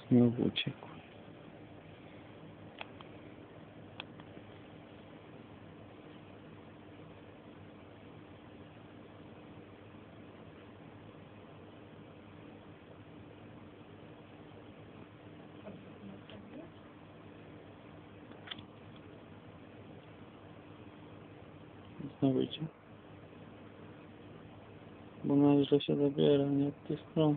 Znowu uciekł. Znowu idzie. Bo należy się zabiera, nie od tej strony.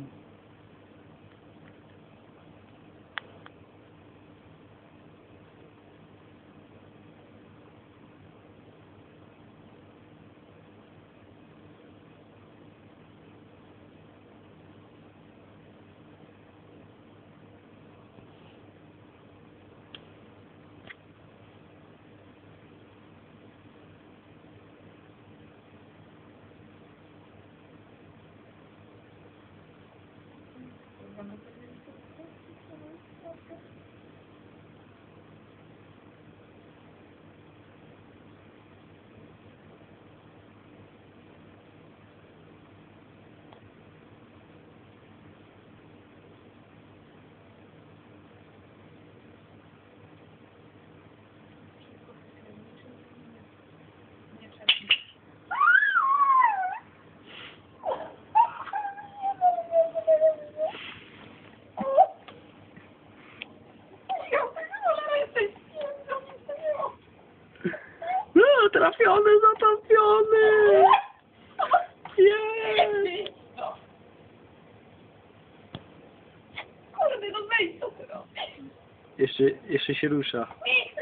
No, trafiony, zatopiony! Jest! Kurde, no wejdź, co ty robisz? Jeszcze się rusza.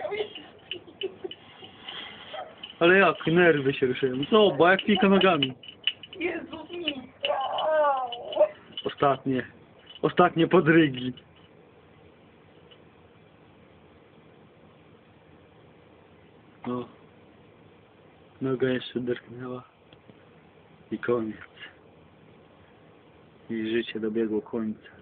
Ale jak nerwy się ruszają. Zobacz, jak pika nogami. Jezus, mi. Ostatnie podrygi. No. Noga jeszcze drgnęła. I koniec. I życie dobiegło końca.